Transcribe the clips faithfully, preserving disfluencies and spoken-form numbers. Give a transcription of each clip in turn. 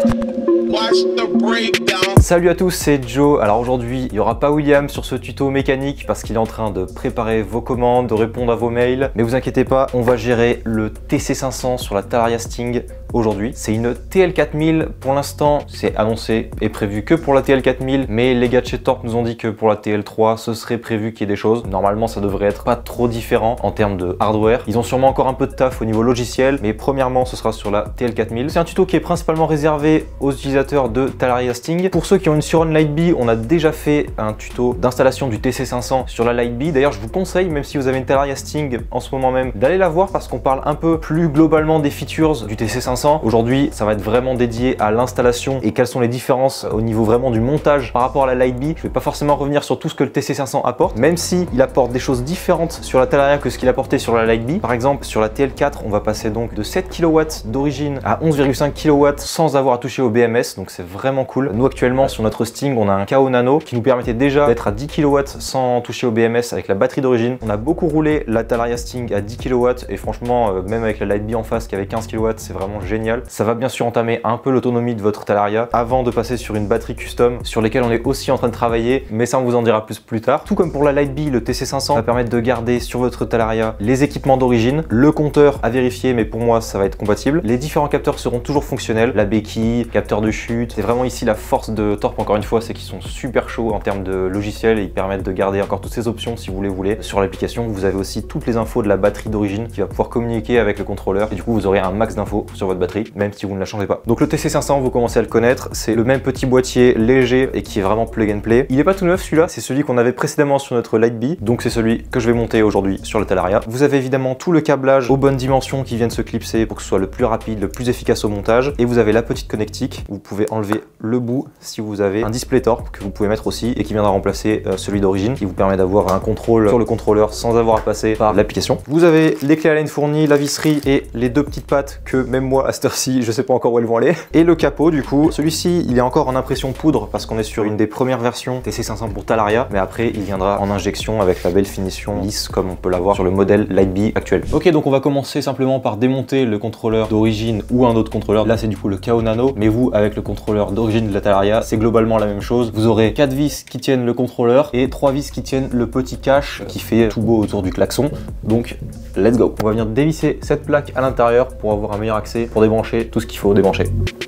Salut à tous, c'est Joe. Alors aujourd'hui, il n'y aura pas William sur ce tuto mécanique parce qu'il est en train de préparer vos commandes, de répondre à vos mails. Mais vous inquiétez pas, on va gérer le T C cinq cents sur la Talaria Sting aujourd'hui. C'est une T L quatre mille. Pour l'instant, c'est annoncé et prévu que pour la T L quatre mille. Mais les gars de chez Torp nous ont dit que pour la T L trois, ce serait prévu qu'il y ait des choses. Normalement, ça devrait être pas trop différent en termes de hardware. Ils ont sûrement encore un peu de taf au niveau logiciel. Mais premièrement, ce sera sur la T L quatre mille. C'est un tuto qui est principalement réservé aux utilisateurs de Talaria Sting. Pour ceux qui ont une Suron Lightbee, on a déjà fait un tuto d'installation du T C cinq cents sur la Lightbee. D'ailleurs, je vous conseille, même si vous avez une Talaria Sting en ce moment même, d'aller la voir parce qu'on parle un peu plus globalement des features du T C cinq cents. Aujourd'hui, ça va être vraiment dédié à l'installation et quelles sont les différences au niveau vraiment du montage par rapport à la Lightbee. Je vais pas forcément revenir sur tout ce que le T C cinq cents apporte, même si il apporte des choses différentes sur la Talaria que ce qu'il apportait sur la Lightbee. Par exemple, sur la T L quatre, on va passer donc de sept kilowatts d'origine à onze virgule cinq kilowatts sans avoir à toucher au B M S, donc c'est vraiment cool. Nous actuellement sur notre Sting, on a un K O Nano qui nous permettait déjà d'être à dix kilowatts sans toucher au B M S avec la batterie d'origine. On a beaucoup roulé la Talaria Sting à dix kilowatts et franchement, euh, même avec la Lightbee en face qui avait quinze kilowatts, c'est vraiment génial. Ça va bien sûr entamer un peu l'autonomie de votre Talaria avant de passer sur une batterie custom sur lesquelles on est aussi en train de travailler, mais ça on vous en dira plus plus tard. Tout comme pour la Lightbee, le T C cinq cents va permettre de garder sur votre Talaria les équipements d'origine, le compteur à vérifier, mais pour moi ça va être compatible. Les différents capteurs seront toujours fonctionnels, la béquille, capteur de chute. C'est vraiment ici la force de Torp encore une fois, c'est qu'ils sont super chauds en termes de logiciel et ils permettent de garder encore toutes ces options si vous les voulez. Sur l'application, vous avez aussi toutes les infos de la batterie d'origine qui va pouvoir communiquer avec le contrôleur et du coup vous aurez un max d'infos sur votre batterie, même si vous ne la changez pas. Donc le T C cinq cents, vous commencez à le connaître, c'est le même petit boîtier léger et qui est vraiment plug and play. Il n'est pas tout neuf celui-là, c'est celui qu'on avait précédemment sur notre Lightbee, donc c'est celui que je vais monter aujourd'hui sur le Talaria. Vous avez évidemment tout le câblage aux bonnes dimensions qui viennent se clipser pour que ce soit le plus rapide, le plus efficace au montage, et vous avez la petite connectique, vous pouvez enlever le bout si vous avez un display Torp que vous pouvez mettre aussi et qui viendra remplacer euh, celui d'origine, qui vous permet d'avoir un contrôle sur le contrôleur sans avoir à passer par l'application. Vous avez les clés Allen fournies, la visserie et les deux petites pattes que même moi à cette heure-ci je sais pas encore où elles vont aller, et le capot du coup. Celui-ci il est encore en impression poudre parce qu'on est sur une des premières versions T C cinq cents pour Talaria, mais après il viendra en injection avec la belle finition lisse comme on peut l'avoir sur le modèle Lightbee actuel. Ok, donc on va commencer simplement par démonter le contrôleur d'origine ou un autre contrôleur. Là c'est du coup le K O Nano, mais vous avec le contrôleur d'origine de la Talaria c'est globalement la même chose. Vous aurez quatre vis qui tiennent le contrôleur et trois vis qui tiennent le petit cache qui fait tout beau autour du klaxon. Donc let's go. On va venir dévisser cette plaque à l'intérieur pour avoir un meilleur accès pour débrancher tout ce qu'il faut débrancher.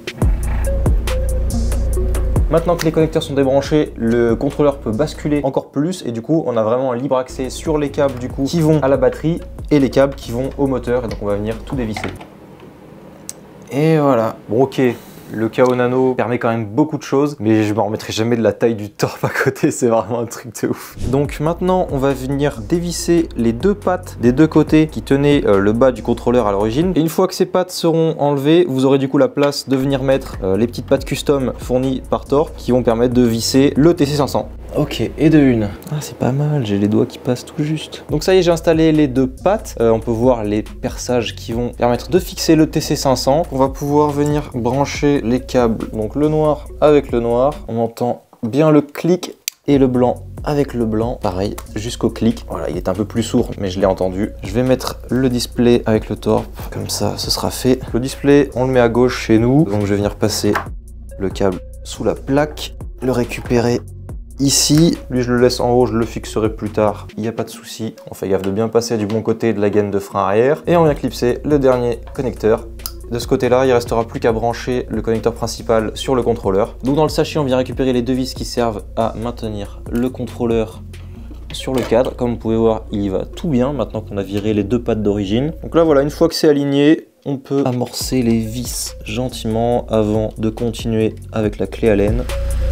Maintenant que les connecteurs sont débranchés, le contrôleur peut basculer encore plus et du coup on a vraiment un libre accès sur les câbles du coup qui vont à la batterie et les câbles qui vont au moteur, et donc on va venir tout dévisser. Et voilà. Bon ok, le K O Nano permet quand même beaucoup de choses, mais je m'en remettrai jamais de la taille du Torp à côté, c'est vraiment un truc de ouf. Donc maintenant, on va venir dévisser les deux pattes des deux côtés qui tenaient euh, le bas du contrôleur à l'origine. Et une fois que ces pattes seront enlevées, vous aurez du coup la place de venir mettre euh, les petites pattes custom fournies par Torp qui vont permettre de visser le T C cinq cents. Ok, et de une. Ah, c'est pas mal, j'ai les doigts qui passent tout juste. Donc ça y est, j'ai installé les deux pattes. Euh, on peut voir les perçages qui vont permettre de fixer le T C cinq cents. On va pouvoir venir brancher les câbles, donc le noir avec le noir. On entend bien le clic et le blanc avec le blanc, pareil, jusqu'au clic. Voilà, il est un peu plus sourd, mais je l'ai entendu. Je vais mettre le display avec le Torp, comme ça, ce sera fait. Le display, on le met à gauche chez nous. Donc je vais venir passer le câble sous la plaque, le récupérer ici. Lui je le laisse en haut, je le fixerai plus tard, il n'y a pas de souci. On fait gaffe de bien passer du bon côté de la gaine de frein arrière et on vient clipser le dernier connecteur. De ce côté-là, il ne restera plus qu'à brancher le connecteur principal sur le contrôleur. Donc dans le sachet, on vient récupérer les deux vis qui servent à maintenir le contrôleur sur le cadre. Comme vous pouvez voir, il y va tout bien maintenant qu'on a viré les deux pattes d'origine. Donc là voilà, une fois que c'est aligné, on peut amorcer les vis gentiment avant de continuer avec la clé Allen.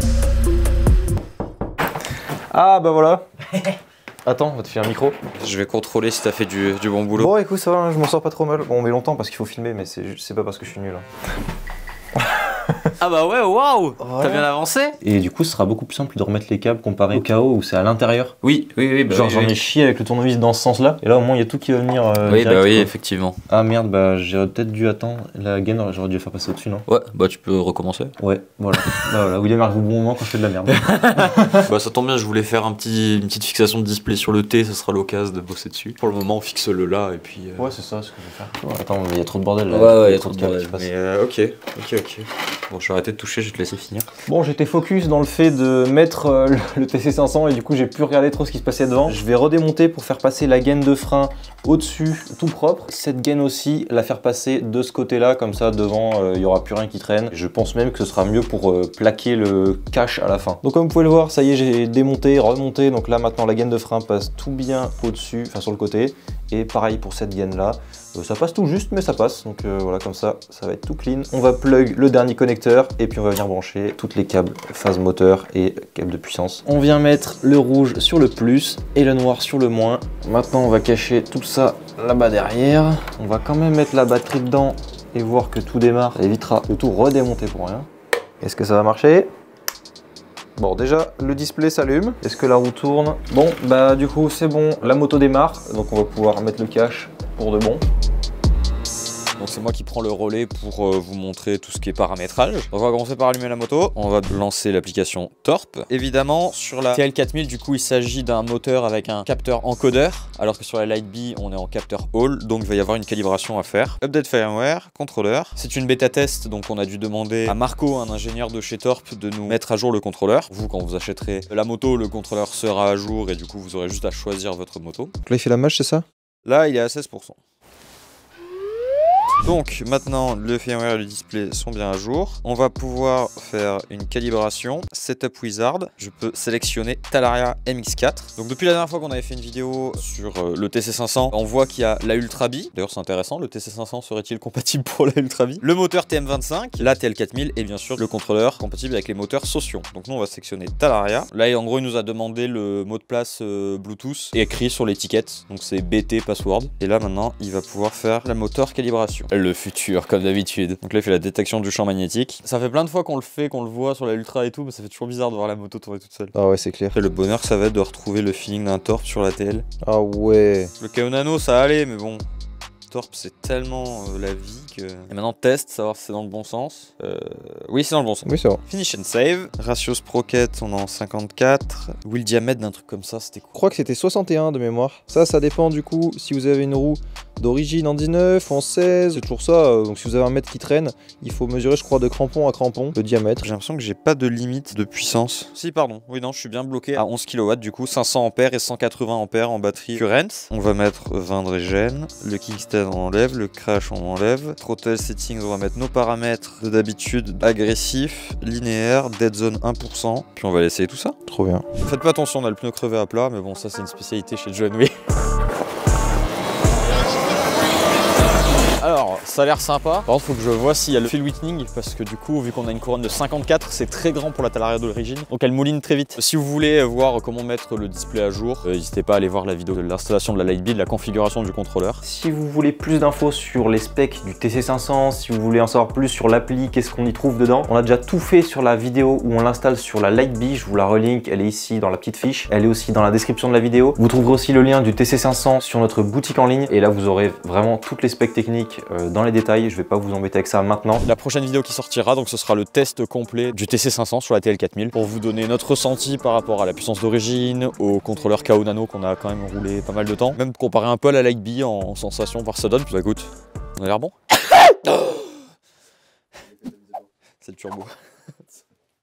Ah bah voilà. Attends, on va te faire un micro. Je vais contrôler si t'as fait du, du bon boulot. Bon écoute, ça va, je m'en sors pas trop mal. Bon, on met longtemps parce qu'il faut filmer, mais c'est pas parce que je suis nul. Hein. Ah bah ouais, waouh, voilà. T'as bien avancé. Et du coup, ce sera beaucoup plus simple de remettre les câbles comparé au K O où c'est à l'intérieur. Oui, oui, oui. Bah Genre oui, j'en oui. ai chié avec le tournevis dans ce sens-là. Et là au moins il y a tout qui va venir euh, Oui, direct, bah oui, quoi. effectivement. Ah merde, bah j'aurais peut-être dû attendre. La gaine, j'aurais dû la faire passer au-dessus, non? Ouais, bah tu peux recommencer. Ouais, voilà. Bah voilà, William arrive au bon moment quand je fais de la merde. Bah ça tombe bien, je voulais faire un petit, une petite fixation de display sur le T, ça sera l'occasion de bosser dessus. Pour le moment, on fixe le là et puis... Euh... Ouais, c'est ça ce que je vais faire. Oh, attends, il y a trop de bordel là. Ouais, ouais, il y a trop trop de câbles bordel. qui passent. Mais euh, ok, ok, ok. Bon, je vais arrêter de toucher, je vais te laisser finir. Bon, j'étais focus dans le fait de mettre euh, le T C cinq cents et du coup j'ai pu regarder trop ce qui se passait devant. Je vais redémonter pour faire passer la gaine de frein au-dessus, tout propre. Cette gaine aussi, la faire passer de ce côté-là, comme ça devant, il euh, n'y aura plus rien qui traîne. Je pense même que ce sera mieux pour euh, plaquer le cache à la fin. Donc comme vous pouvez le voir, ça y est, j'ai démonté, remonté. Donc là maintenant la gaine de frein passe tout bien au-dessus, enfin sur le côté. Et pareil pour cette gaine là, euh, ça passe tout juste mais ça passe, donc euh, voilà, comme ça, ça va être tout clean. On va plug le dernier connecteur et puis on va venir brancher toutes les câbles phase moteur et câbles de puissance. On vient mettre le rouge sur le plus et le noir sur le moins. Maintenant on va cacher tout ça là-bas derrière. On va quand même mettre la batterie dedans et voir que tout démarre. Ça évitera de tout redémonter pour rien. Est-ce que ça va marcher ? Bon, déjà, le display s'allume. Est-ce que la roue tourne? Bon, bah du coup, c'est bon. La moto démarre, donc on va pouvoir mettre le cache pour de bon. Donc c'est moi qui prends le relais pour euh, vous montrer tout ce qui est paramétrage. Donc on va commencer par allumer la moto. On va lancer l'application Torp. Évidemment, sur la T L quatre mille, du coup, il s'agit d'un moteur avec un capteur encodeur, alors que sur la Lightbee, on est en capteur Hall. Donc il va y avoir une calibration à faire. Update firmware, contrôleur. C'est une bêta test, donc on a dû demander à Marco, un ingénieur de chez Torp, de nous mettre à jour le contrôleur. Vous, quand vous achèterez la moto, le contrôleur sera à jour et du coup, vous aurez juste à choisir votre moto. Donc là, il fait la mâche, c'est ça? Là, il est à seize pour cent. Donc maintenant le firmware et le display sont bien à jour. On va pouvoir faire une calibration. Setup Wizard. Je peux sélectionner Talaria M X quatre. Donc depuis la dernière fois qu'on avait fait une vidéo sur euh, le T C cinq cents, on voit qu'il y a la Ultra Bee. D'ailleurs c'est intéressant, le T C cinq cents serait-il compatible pour la Ultra Bee? Le moteur T M vingt-cinq, la T L quatre mille et bien sûr le contrôleur compatible avec les moteurs Socion. Donc nous on va sélectionner Talaria. Là en gros il nous a demandé le mot de place euh, Bluetooth écrit sur l'étiquette. Donc c'est B T password. Et là maintenant il va pouvoir faire la moteur calibration. Le futur, comme d'habitude. Donc là, il fait la détection du champ magnétique. Ça fait plein de fois qu'on le fait, qu'on le voit sur la Ultra et tout, mais ça fait toujours bizarre de voir la moto tourner toute seule. Ah ouais, c'est clair. Et le bonheur, ça va être de retrouver le feeling d'un Torp sur la T L. Ah ouais. Le K O Nano, ça allait, mais bon, Torp, c'est tellement euh, la vie que... Et maintenant, test, savoir si c'est dans le bon sens. Euh... Oui, c'est dans le bon sens. Oui, c'est bon. Finish and save. Ratio sprocket, on est en cinquante-quatre. Oui, le diamètre d'un truc comme ça, c'était quoi? Je crois que c'était soixante et un de mémoire. Ça, ça dépend du coup si vous avez une roue d'origine en dix-neuf, en seize, c'est toujours ça. Donc si vous avez un mètre qui traîne, il faut mesurer, je crois, de crampon à crampon, le diamètre. J'ai l'impression que j'ai pas de limite de puissance. Si, pardon. Oui, non, je suis bien bloqué à onze kilowatts, du coup, cinq cents ampères et cent quatre-vingts ampères en batterie current. On va mettre vingt de régène. Le kickstand, on enlève. Le crash, on enlève. Throttle settings, on va mettre nos paramètres de d'habitude. Agressif, linéaire, dead zone un pour cent. Puis on va essayer tout ça. Trop bien. Faites pas attention, on a le pneu crevé à plat, mais bon, ça, c'est une spécialité chez John Way. Alors, ça a l'air sympa. Par contre, faut que je vois s'il y a le feel whitening parce que du coup, vu qu'on a une couronne de cinquante-quatre, c'est très grand pour la Talaria d'origine. Donc elle mouline très vite. Si vous voulez voir comment mettre le display à jour, euh, n'hésitez pas à aller voir la vidéo de l'installation de la Lightbee, de la configuration du contrôleur. Si vous voulez plus d'infos sur les specs du T C cinq cents, si vous voulez en savoir plus sur l'appli, qu'est-ce qu'on y trouve dedans, on a déjà tout fait sur la vidéo où on l'installe sur la Lightbee. Je vous la relink, elle est ici dans la petite fiche. Elle est aussi dans la description de la vidéo. Vous trouverez aussi le lien du T C cinq cents sur notre boutique en ligne. Et là, vous aurez vraiment toutes les specs techniques euh, dans les détails. Je vais pas vous embêter avec ça maintenant. La prochaine vidéo qui sortira, donc ce sera le test complet du T C cinq cents sur la T L quatre mille pour vous donner notre ressenti par rapport à la puissance d'origine, au contrôleur K O Nano qu'on a quand même roulé pas mal de temps, même comparer un peu à la Lightbee en, en sensation, voir ça donne. Puis bah écoute, on a l'air bon. C'est le turbo.